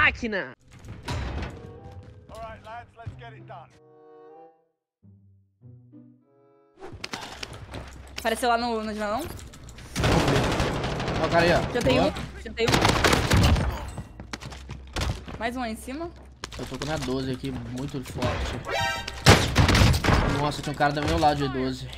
máquina! Apareceu lá no janelão? Ó o cara aí, ó. Jantei um. Mais um aí em cima. Eu tô com a minha 12 aqui, muito forte. Nossa, tem um cara do meu lado de 12.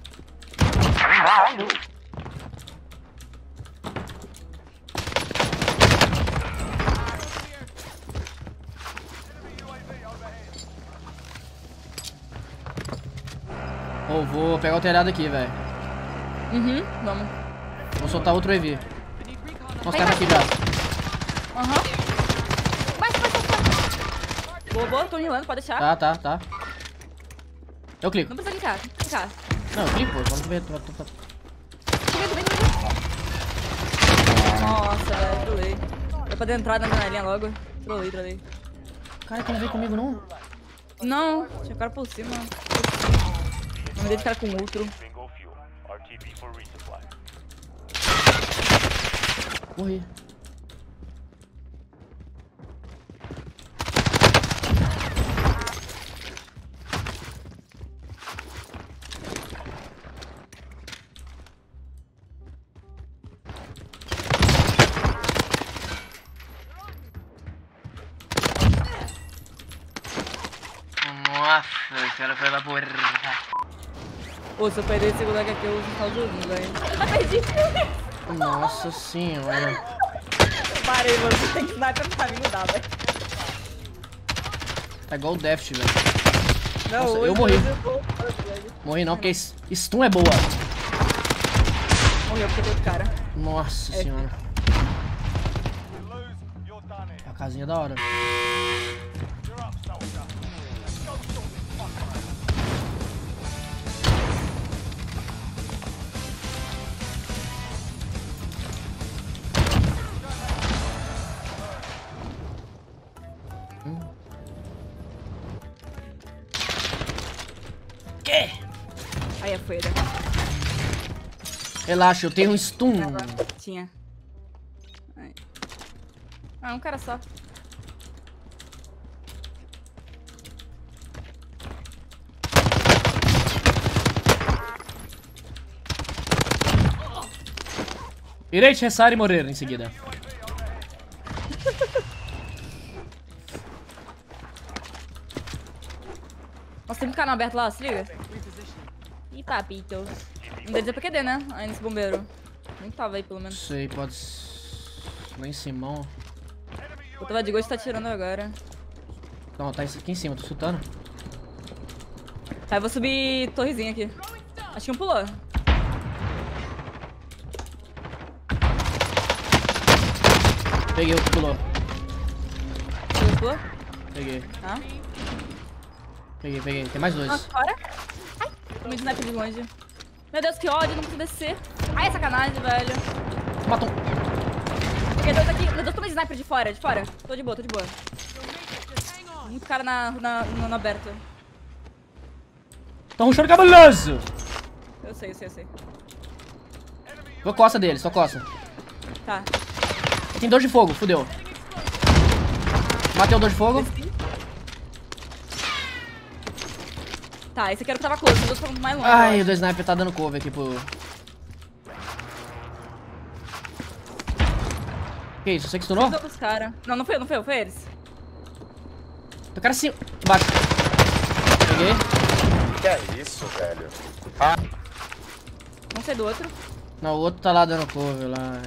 Oh, vou pegar o telhado aqui, velho. Vamos. Vou soltar outro EV. Nossa, cara aqui já. Baixa. Boa, tô enrolando, pode deixar. Tá. Eu clico. Não precisa clicar. Não, eu clico, pô. Vamos ver. Tô vendo. Nossa, velho, trolei. Deu pra entrar na janelinha logo. Trolei. Cara, que não veio comigo, não. Não, tinha cara por cima. Não me dei de cara com outro. Morri. Nossa, o cara foi lá por... Pô, se eu perder esse segundo HQ, eu uso o joguinho, velho. Perdi. Nossa senhora. Parei, mano. Você tem que sniper pra mim, não dá, velho. Tá igual o Deft, velho. Não, Nossa, hoje eu morri. velho. Morri não, porque stun é boa. Morreu porque tem outro cara. Nossa senhora. A casinha da hora. Que? Aí é feira. Relaxa, eu tenho um stun. Tinha. Aí. Ah, um cara só. Irei te cessar e morrer em seguida. Nossa, tem um canal aberto lá, se liga. Ih, papito. Não deve dizer pra QD, né? Aí nesse bombeiro. Nem tava aí, pelo menos. Sei, pode... Lá em cima, ó. O tava de gosto tá tirando agora. Não, tá aqui em cima, tô chutando. Tá, eu vou subir torrezinha aqui. Acho que um pulou. Peguei o que pulou. Pulou? Peguei. Tá. Peguei. Tem mais dois. Nossa, fora. Ai, tomei de sniper de longe. Meu Deus, que ódio, não consigo descer. Ai, é sacanagem, velho. Matou. Peguei dois aqui. Meu Deus, tomei de sniper de fora. Tô de boa. Muito cara no aberto. Tá rushando cabuloso. Eu sei. Tô costa deles, tô costa. Tá. Tem 2 de fogo, fudeu. Matei o 2 de fogo. Desci. Tá, esse aqui era o que tava close, os outros foram mais longe. Ai, o do sniper tá dando cover aqui pro... Que isso, você que stunou? Os cara. Não foi eu, foi eles. O cara assim, embaixo. Peguei. Que é isso, velho? Não sei do outro. Não, o outro tá lá dando cover lá.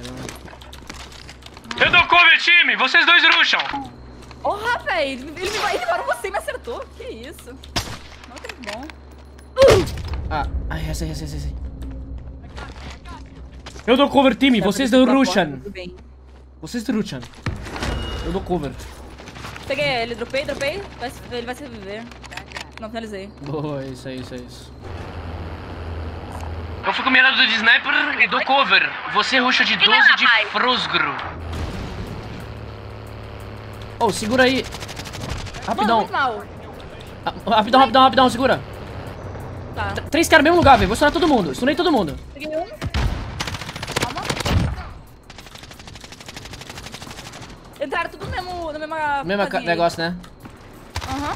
Eu dou cover, time! Vocês dois rusham! Porra, velho! Ele parou você e me acertou. Que isso? Não, que bom. Ah, ai, essa aí. Eu dou cover, time! Vocês não rusham! Tudo bem. Vocês rusham. Eu dou cover. Peguei ele, dropei. Ele vai se reviver. Não, finalizei. Boa, isso aí. Eu fico mirando de sniper e dou cover. Você rusha de 12 de frosgro. Oh, segura aí. Rapidão. Mano, muito mal. Rapidão, segura. Tá. 3 caras no mesmo lugar, velho. Vou stunar todo mundo. Stunei todo mundo. Peguei um. Calma. Entraram tudo no mesma Mesmo casinha aí. negócio, né? Aham.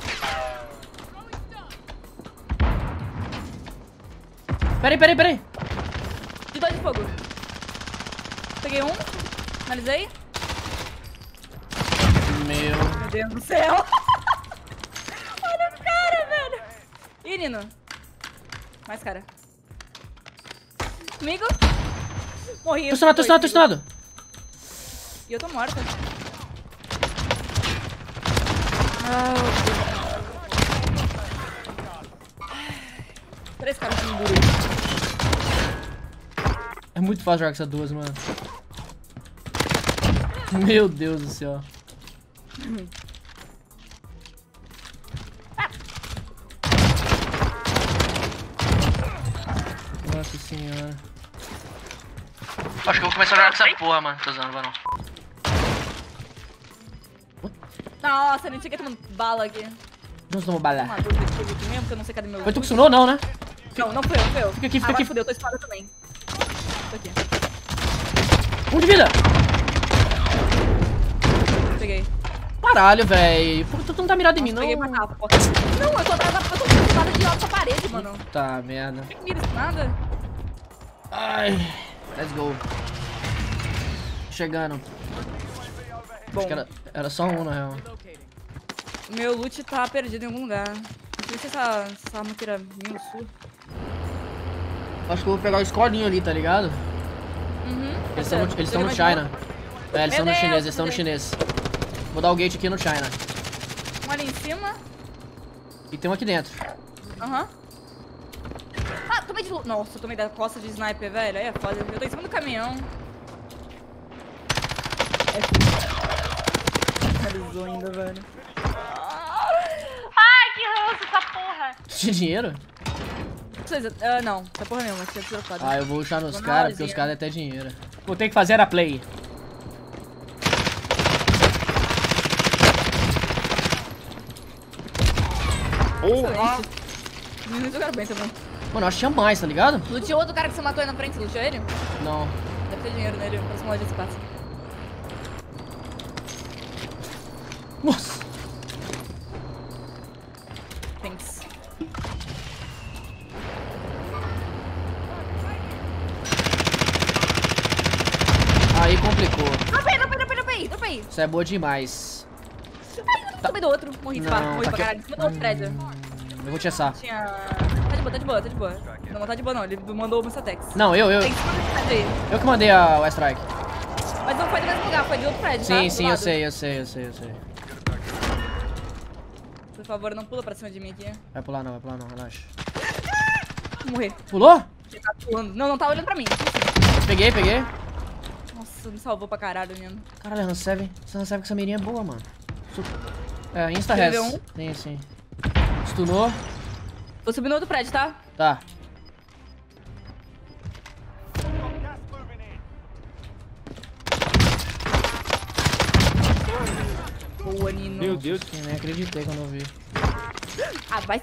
Peraí. De 2 de fogo. Peguei um. Finalizei. Meu Deus do céu. Olha o cara, velho. Ih, Nino. Mais cara. Comigo. Morri. Tô estourado. E eu tô morta. Três caras de muro. É muito fácil jogar com essas duas, mano. Meu Deus do céu. Nossa senhora. Acho que eu vou começar a jogar com essa porra, mano. Tô usando, vai não. Nossa, nem tinha que tomar bala aqui. Não tomou bala. Uma dúvida aqui mesmo, porque eu não sei cadê meu... Foi tu que sunou, não, né? Não foi eu. Fica aqui. Agora fudeu, eu tô espada também. Tô aqui. 1 de vida. Peguei. Caralho, velho. Por que tu não tá mirado em mim, não? Peguei pra cá, pô. Não, eu tô atrás eu tô grudada de alta parede, mano. Tá, merda. Não mira isso nada. Ai. Let's go. Chegando. Bom, Acho que era só um, na real. meu loot tá perdido em algum lugar. Não sei se essa arma queira vir no sul. Acho que eu vou pegar o escolinho ali, tá ligado? Uhum. Eles estão no China. É, eles estão no chinês, eles estão no chinês. Vou dar o gate aqui no China. Um ali em cima. E tem um aqui dentro. Aham. Ah, tomei de... Nossa, eu tomei da costa de sniper, velho. Aí é foda. Eu tô em cima do caminhão. Finalizou ainda, velho. Ai, que ranço essa porra. Tinha dinheiro? Não, essa porra mesmo, aqui é trocado. Ah, eu vou rushar nos Vou na caras, porque horzinha. os caras têm até dinheiro. Vou ter que fazer a play. Excelente. Eles jogaram bem também. Mano, eu acho que tinha mais, tá ligado? Luteou outro cara que você matou aí na frente, você luteou ele? Não. Deve ter dinheiro nele, próximo loja de espaço. Nossa. Thanks. Aí complicou. Dropei. Isso é boa demais. Ai, eu tomei do outro. Morri de barro, morri tá pra caralho. Em cima do outro prédio. Eu vou te assar. Tinha... Tá de boa. Não tá de boa não, ele mandou o Mustatex. Não, eu. Tem em cima desse prédio aí. Eu que mandei a Strike. Mas não foi do mesmo lugar, foi de outro prédio, tá? Sim, Do sim, eu lado. sei. Por favor, não pula pra cima de mim aqui. Vai pular não, relaxa. Vou morrer. Pulou? Ele tá pulando. Não tá olhando pra mim. Peguei. Nossa, me salvou pra caralho, menino. Caralho, a Hansev com essa mirinha é boa, mano. É, insta Quer res. ver um? Sim. Stunou. Vou subir no outro prédio, tá? Tá. Boa, Nino. Meu Deus. Eu nem acreditei quando eu vi. Ah, vai.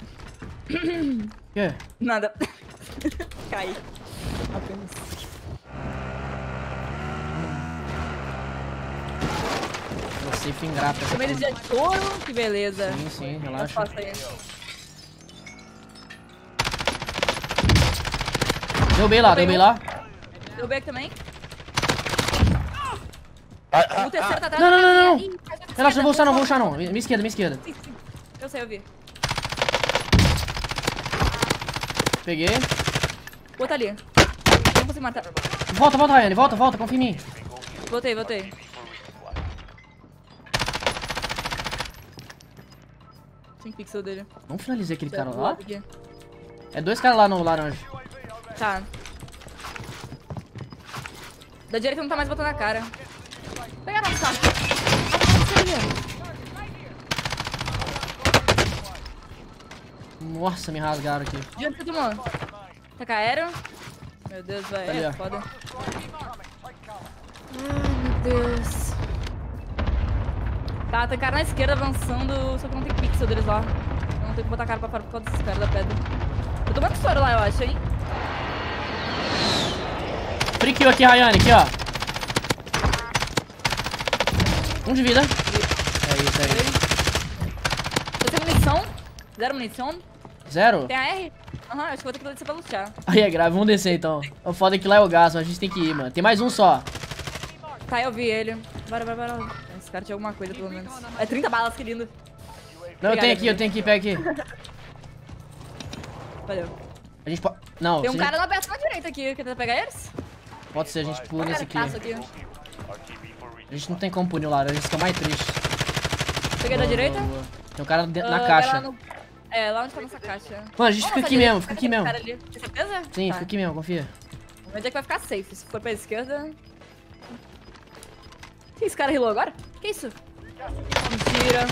Quê? Nada. Cai. Apenas. Você fica ingrata. Tomei de touro, que beleza. Sim, Eu relaxa. faço aí. Derrubei lá. Deu B aqui também. Ah, O terceiro tá atrás Não. da casinha. Ih, faz a Relaxa, não esquerda. vou rushar não. Minha esquerda. Sim. Eu sei, eu vi. Peguei. O outro ali. Não consigo matar. Volta, Rayane. Volta, confia em mim. Voltei. 5 pixels dele. Vamos finalizar aquele cara Do lá? lado aqui. É 2 caras lá no laranja. Tá. Da direita não tá mais botando a cara. Pega a nossa. Nossa, me rasgaram aqui. De onde você tomou? Taca aéreo. Meu Deus, vai. Ali, É ó. foda. Ai, meu Deus. Tá, tem cara na esquerda avançando, só que não tem pixel deles lá. Eu não tenho que botar a cara pra fora por causa desses caras da pedra. Eu tô muito estouro lá, eu acho, hein? Free kill aqui, Rayane, aqui, ó. Um de vida. É isso aí. Eu tenho munição. 0 munição. 0? Tem AR? Aham, acho que vou ter que descer pra lutear. Aí é grave, vamos descer então. O foda é que lá é o gás, mas a gente tem que ir, mano. Tem mais um só. Tá, eu vi ele. Bora. Esse cara tinha alguma coisa, pelo menos. É 30 balas, que lindo. Não, eu tenho aqui, pega aqui. Valeu. A gente pode... Não, Tem um se cara na peça na direita aqui. Quer tentar pegar eles? pode ser, a gente pula nesse aqui. Passa aqui. A gente não tem como punir o laranja, isso que é mais triste. Peguei da direita. Boa. Tem um cara dentro, Vai na lá caixa. no- É, lá onde tá nossa caixa. Mano, a gente fica Nossa, aqui direita, mesmo, fica aqui mesmo. cara ali. Tem certeza? Sim, Tá. fica aqui mesmo, confia. Onde é que vai ficar safe? Se for pra esquerda... Que esse cara rilou agora? Que isso? Mentira.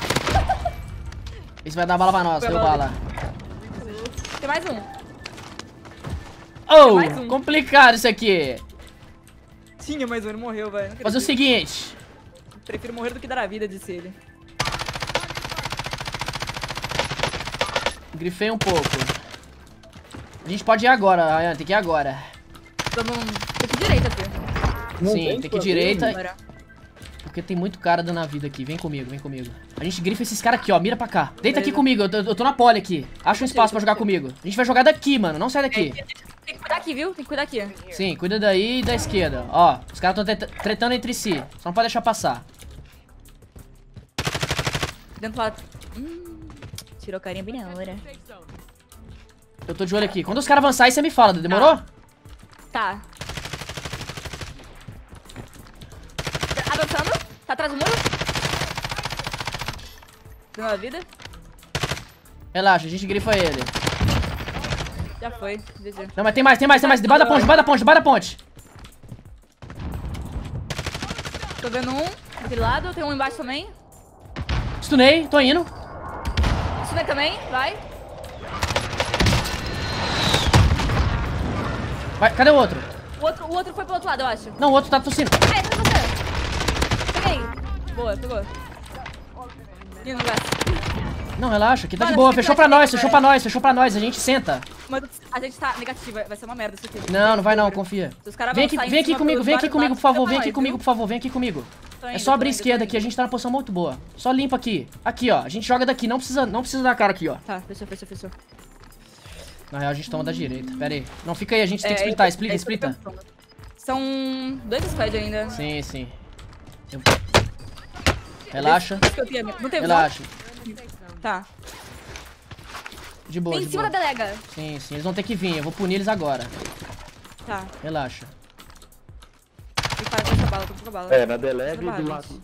Esse vai dar bala pra nós, Foi deu a bala bala. Tem mais um. Oh, mais um. complicado isso aqui. Tinha mais um, ele morreu, velho. Fazer o seguinte. Prefiro morrer do que dar a vida, disse ele. Grifei um pouco. A gente pode ir agora, Ryan, tem que ir agora. Vamos... Tem que ir direita, filho. Sim, tem que ir direita. Bora. Porque tem muito cara dando a vida aqui. Vem comigo, vem comigo. A gente grifa esses caras aqui, ó. Mira pra cá. Deita aqui Beleza. comigo, eu tô na pole aqui. Acha um espaço pra jogar comigo. A gente vai jogar daqui, mano. Não sai daqui. Tem que cuidar aqui, viu? Tem que cuidar aqui. Sim, cuida daí e da esquerda. Ó, os caras tão tretando entre si. Só não pode deixar passar. Dentro lá. Tirou carinha bem na hora. Eu tô de olho aqui. Quando os caras avançarem, você me fala, demorou? Tá. Avançando. Tá atrás do muro. Deu uma vida. Relaxa, a gente grifa ele. Já foi. GG. Não, mas tem mais. Debaixo da ponte. Tô vendo um daquele lado. Tem um embaixo também. Stunei, tô indo. Stunei também. Vai. Vai, cadê o outro? O outro foi pro outro lado, eu acho. Não, o outro tá tossindo. É você. Peguei. Boa, pegou. Lindo, gato. Não, relaxa, aqui tá de Mano, boa. fica Fechou pra aqui, nós, fechou pra nós. A gente senta. Mas a gente tá negativa. Vai ser uma merda isso aqui. Não, não vai não, confia. Se os caras Vem avançarem aqui em cima comigo, pelos vem aqui vários comigo, lados, por favor. fica Vem pra aqui nós, comigo, viu? por favor. Vem aqui comigo. Tô É indo, só abrir a tô indo, esquerda tô aqui, a indo. gente tá na posição muito boa. Só limpa aqui. Aqui, ó. A gente joga daqui, não precisa dar cara aqui, ó. Tá, fechou. Na real, a gente toma da direita. Pera aí. Não, fica aí, a gente tem que É, splitar. isso que eu tô Splita. pensando. São 2 squads ainda. Sim. Relaxa. Não tem Relaxa. visão? Tá. De boa, Tem de em cima boa. da delega. Sim, eles vão ter que vir. Eu vou punir eles agora. Tá. Relaxa. E para com essa bala, tô com essa bala. É, na Deleve Essa do bala, lado. gente.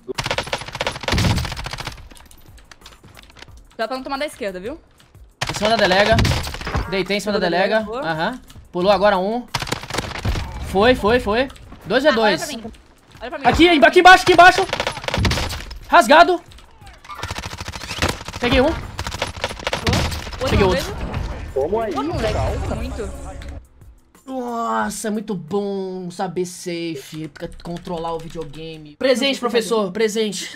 Dá pra não tomar da esquerda, viu? Em cima da delega. Deitei em cima da delega. Pulou. Aham. Pulou agora um. Foi. 2 é Olha 2. pra mim. Olha pra mim. Aqui embaixo. Rasgado. Peguei um. Peguei não outro. vejo. Como aí, Outro moleque, muito. Nossa, é muito bom saber safe, controlar o videogame. Presente, professor, presente.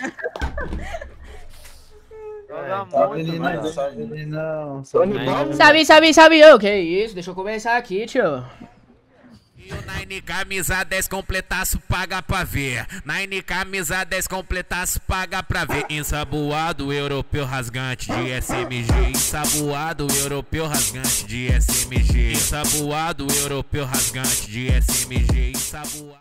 Sabe, ô, que isso? Deixa eu começar aqui, tio. E o Nine camisa 10 completaço paga pra ver. Nine camisa 10 completaço paga pra ver. Ensaboado europeu rasgante de SMG. Ensaboado europeu rasgante de SMG. Ensaboado europeu rasgante de SMG. Ensaboado.